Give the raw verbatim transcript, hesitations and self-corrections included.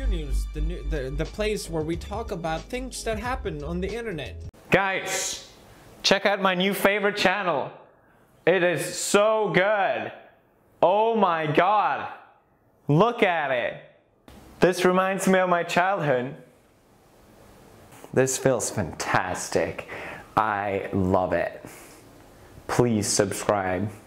Q News, the, new, the, the place where we talk about things that happen on the internet. Guys, check out my new favorite channel. It is so good. Oh my god. Look at it. This reminds me of my childhood. This feels fantastic. I love it. Please subscribe.